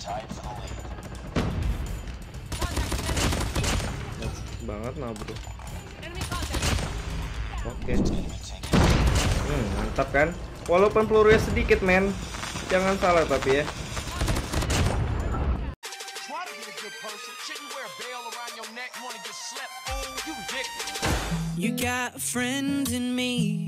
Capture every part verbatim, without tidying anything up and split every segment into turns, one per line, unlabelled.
banget nah bro. Oke. Hmm, mantap kan? Walaupun pelurunya sedikit men, jangan salah tapi ya.
You got a friend in me.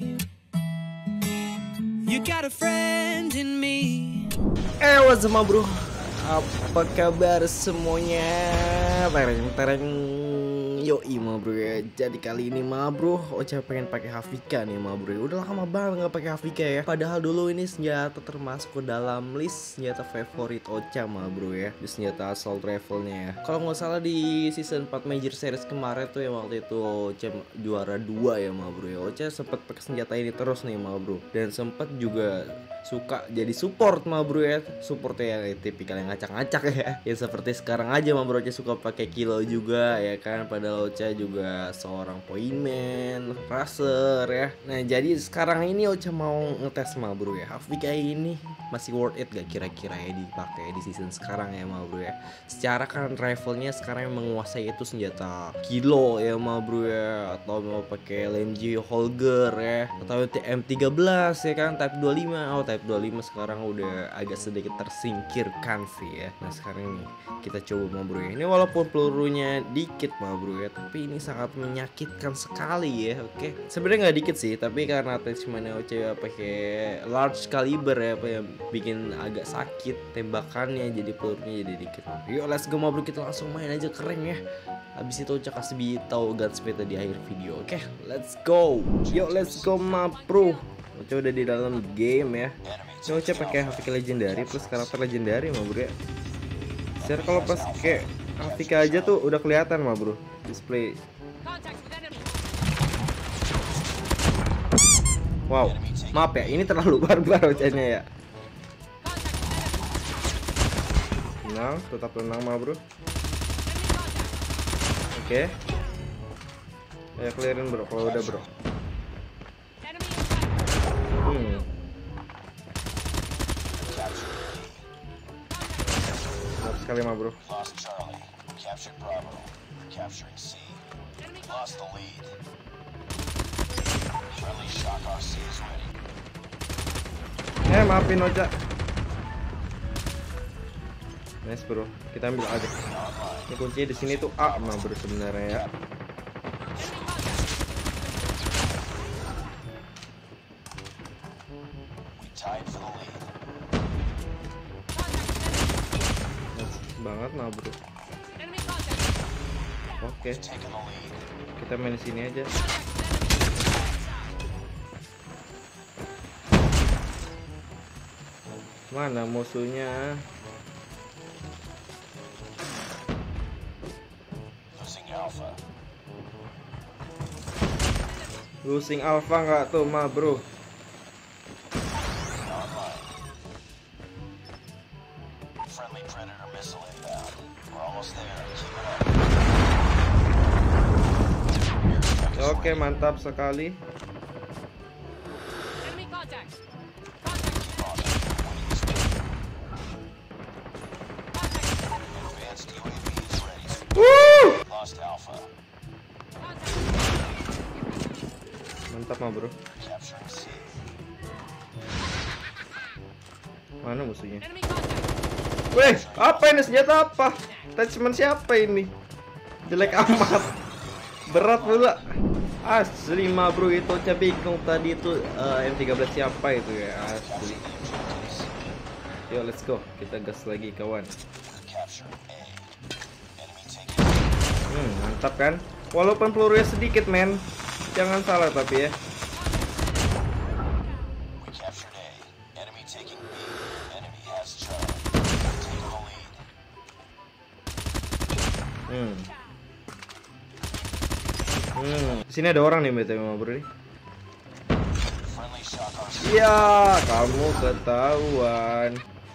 You got a friend in me.
Eh, what's up bro? Apa kabar semuanya? Tereng tereng. Yoi ma bro ya. Jadi kali ini ma bro, Ocha pengen pakai Havika nih ma bro. Udah lama banget nggak pakai Havika ya. Padahal dulu ini senjata termasuk ke dalam list senjata favorit Ocha ma bro ya. Di senjata assault rifle-nya ya. Kalau nggak salah di season empat Major Series kemarin tuh yang waktu itu Ocha juara dua ya ma bro ya. Ocha sempet pakai senjata ini terus nih ma bro. Dan sempet juga suka jadi support ma bro ya. Supportnya yang tipikal yang ngacak-ngacak ya. Ya seperti sekarang aja ma bro, Ocha suka pakai kilo juga ya kan. Padahal Ocha juga seorang pointman, racer ya. Nah jadi sekarang ini Ocha mau ngetes ma bro ya, Havika ini masih worth it gak kira-kira ya dipakai di season sekarang ya ma bro ya. Secara kan rifle-nya sekarang yang menguasai itu senjata kilo ya ma bro ya. Atau mau pakai L M G Holger ya, atau M tiga belas ya kan, Type dua puluh lima. Oh Type dua puluh lima sekarang udah agak sedikit tersingkirkan sih ya. Nah sekarang nih kita coba ma bro ya. Ini walaupun pelurunya dikit ma bro ya, tapi ini sangat menyakitkan sekali ya. Oke, sebenarnya nggak dikit sih, tapi karena attachmentnya Ocha pakai large caliber ya, apa yang bikin agak sakit tembakannya, jadi pelurunya jadi dikit. Yuk let's go ma bro, kita langsung main aja, keren ya. Habis itu Ocha kasih tahu gunsmith di akhir video. Oke, let's go. Yuk let's go ma bro. Ocha udah di dalam game ya. Ini Ocha pakai Havika legendary plus karakter legendary ma bro ya. Secara kalau pas kayak Havika aja tuh udah kelihatan ma bro display. Wow, maaf ya, ini terlalu barbar Ocha-nya ya. Tenang, tetap tenang ma bro. Oke. Ya clearin bro, kalau udah bro. Hmm. Mantap sekali ma bro. Capturing C. Lost the lead. Friendly shock R C is ready. Eh, maafin Ocha. Nice bro, kita ambil aja. Ini kuncinya di sini tuh A mah bro sebenarnya ya. Nice banget mah bro. Oke, kita main di sini aja. Mana musuhnya? Losing alpha nggak tuh ma bro? Oke, mantap sekali. Wuh! Mantap mah bro. Mana musuhnya? Weh, apa ini, senjata apa? Attachment siapa ini? Jelek amat. Berat pula. Asli mah bro, itu Ocha bingung tadi itu uh, M tiga belas siapa itu ya, asli. Yo let's go, kita gas lagi kawan. Hmm, mantap kan? Walaupun pelurunya sedikit men, jangan salah tapi ya. Hmm. Hmm, sini ada orang nih B T W bro nih. Iya, kamu ketahuan.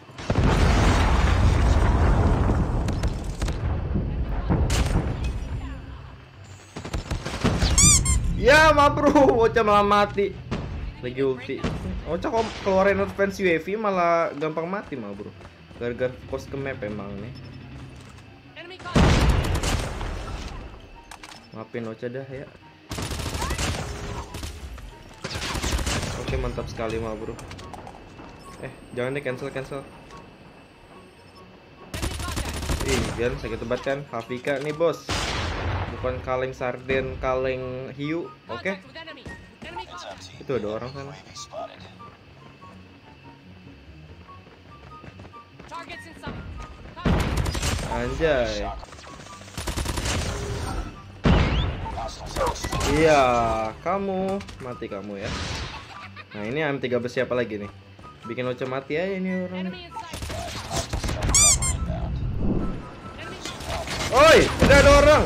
Ya, ma bro, Ocha malah mati. Lagi ulti. Ocha kok keluarin advance U A V malah gampang mati ma bro. Gara-gara fokus ke map emang nih.
Enemy contact.
Maafin Ocha dah ya. Oke, mantap sekali mah bro. Eh, jangan deh, cancel cancel.
Enemy contact.
Ih, jangan sakit tebak kan. Hafika nih bos. Bukan kaleng sarden, kaleng hiu. Oke.
Contact with enemy. Enemy contact.
Itu ada orang sana.
Targets in sight. Contact.
Anjay. Iya, kamu mati kamu ya. Nah, ini M tiga belas siapa lagi nih? Bikin Ocha mati aja ini orang.
Enemy in sight. Enemy.
Oi, udah ada orang.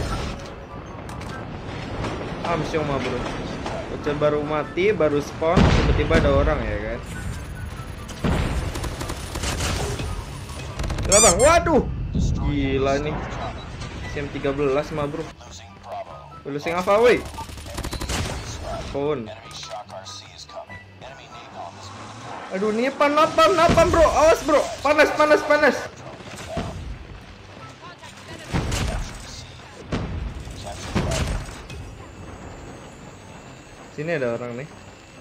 Amsyong mah bro. Ocha baru mati, baru spawn, tiba-tiba ada orang ya kan. Gila bang, waduh. Gila nih. M tiga belas mah bro. Losing apa woi? Phone. Aduh, nipan, napam, napam bro. Awas bro, panas, panas, panas. Sini ada orang nih.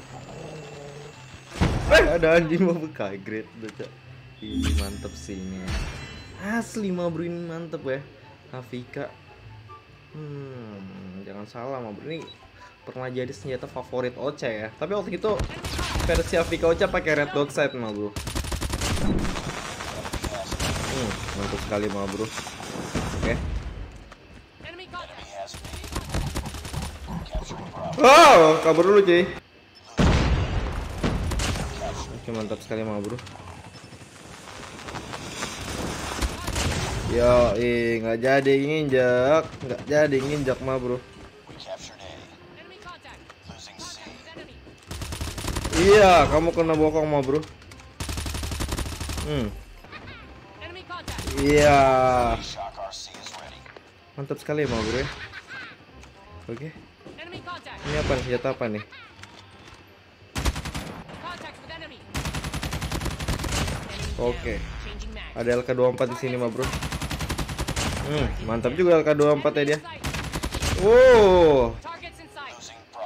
Eh, ada anjing mau buka great baca. Ih, mantep sih ini. Asli mah bro, ini mantep ya. Hafika. Hmm, jangan salah mah bro, ini pernah jadi senjata favorit Ocha ya. Tapi waktu itu versi Hafika Ocha pakai red dot sight mah bro. Hmm, mantap sekali mah bro. Oke.
Enemy contact.
Wow, kabur dulu cuy. Oke, mantap sekali mah bro. Yo, ih, nggak jadi nginjak, nggak jadi nginjak mah bro.
Enemy contact. Contact with enemy.
Iya, kamu kena bokong mah bro. Hmm,
Enemy contact.
iya. Mantap sekali mah bro ya. Oke,
Enemy contact.
ini apa nih, senjata apa nih?
Contact with enemy.
Oke,
Changing mag.
ada L K dua puluh empat di sini mah bro. Hmm, mantap juga L K dua puluh empat ya dia. Wow,
Targets in sight.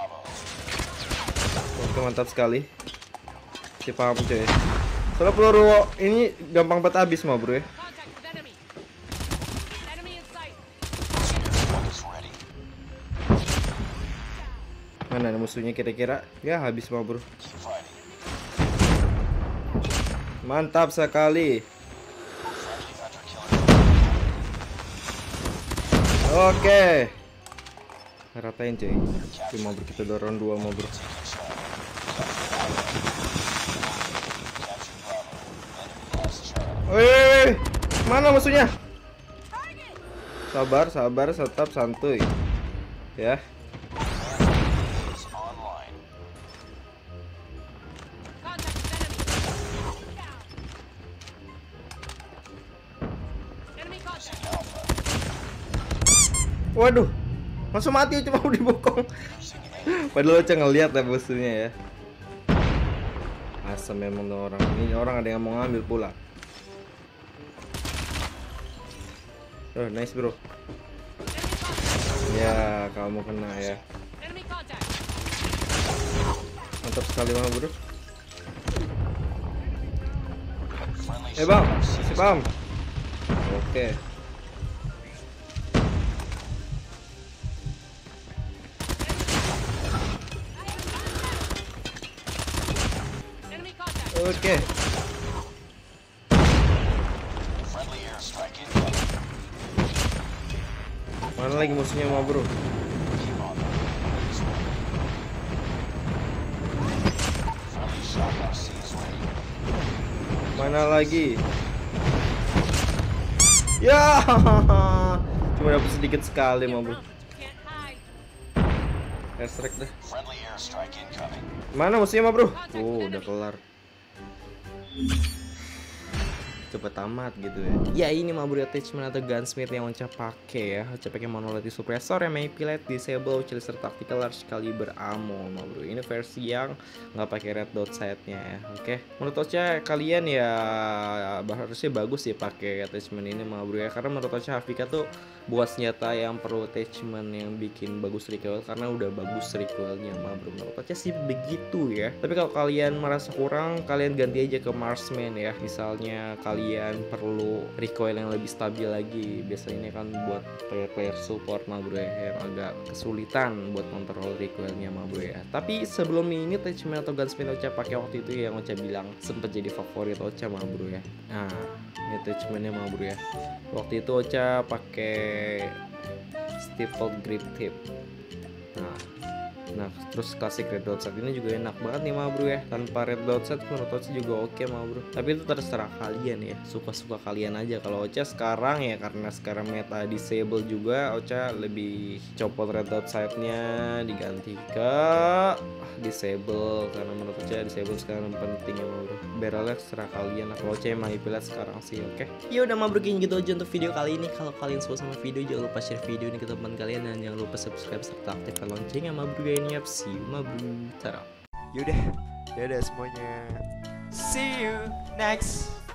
oke, mantap sekali. Si paham cuy. Soalnya peluru ini gampang banget habis mah bro ya.
Contact with enemy. Enemy in sight.
Mana musuhnya kira-kira? Ya habis mah bro. Mantap sekali. Oke. Ratain cuy. Cuma bro, kita dorong dua mau bro. Wih, mana musuhnya? Sabar, sabar, tetap santuy. Ya.
Contact with enemy. Enemy contact.
Waduh, langsung mati cuma dibokong. Padahal Ocha ngeliat ya musuhnya ya. Asam memang tuh orang. Ini orang ada yang mau ngambil pula. Oh, nice bro.
Enemy contact.
Ya, kamu kena ya.
Enemy contact.
Mantap sekali mah bro. Eh bang, si bang. Oke.
Enemy contact.
Oke. Mana lagi musuhnya mah bro? Mana lagi? Ya, cuma dapat sedikit sekali mah bro.
Can't hide.
Airstrike dah. Mana musuhnya mah bro? Oh, udah kelar. cepet tamat gitu ya. Ya ini mah bro attachment atau gunsmith yang Ocha pakai ya. Ocha pakai monolithic suppressor, M A P light, disable, Chilister tactical, large caliber ammo mah bro. Ini versi yang nggak pakai red dot sight-nya ya. Oke, menurut Ocha kalian ya harusnya bagus sih pakai attachment ini mah bro ya. Karena menurut Ocha Havika tuh buat senjata yang perlu attachment yang bikin bagus recoil, karena udah bagus recoilnya mah bro. Menurut Ocha sih begitu ya. Tapi kalau kalian merasa kurang, kalian ganti aja ke marksman ya. Misalnya kalian perlu recoil yang lebih stabil lagi, biasanya ini kan buat player-player support mah bro ya, yang agak kesulitan buat kontrol recoilnya mah bro ya. Tapi sebelum ini attachment atau gunsmith Ocha pakai waktu itu yang Ocha bilang sempet jadi favorit Ocha mah bro ya. Nah ini attachmentnya mah bro ya. Waktu itu Ocha pakai staple grip tip. Nah Nah terus klasik red dot set ini juga enak banget nih mah bro ya. Tanpa red dot set menurut Ocha juga oke mah bro. Tapi itu terserah kalian ya, suka-suka kalian aja. Kalau Ocha sekarang ya, karena sekarang meta disable juga, Ocha lebih copot red dot setnya, diganti ke disable. Karena menurut Ocha disable sekarang penting ya mah bro. Barrelnya terserah kalian. Kalau Ocha emang pilih sekarang sih oke. Ya udah mah bro, gitu aja untuk video kali ini. Kalau kalian suka sama video, jangan lupa share video ini ke teman kalian, dan jangan lupa subscribe serta aktifkan loncengnya mah bro. Ini see you mah bro. Tara.
Yaudah, dadah semuanya. See you next